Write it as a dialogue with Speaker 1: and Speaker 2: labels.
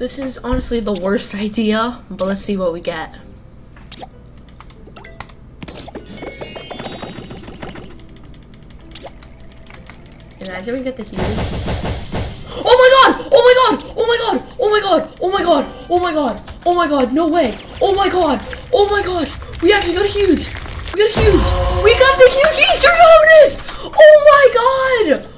Speaker 1: This is honestly the worst idea, but let's see what we get. Imagine we get the huge. Oh my god! Oh my god! Oh my god! Oh my god! Oh my god! Oh my god! Oh my god! No way! Oh my god! Oh my gosh! We actually got a huge! We got a huge! We got the huge Easter bonus! Oh my god!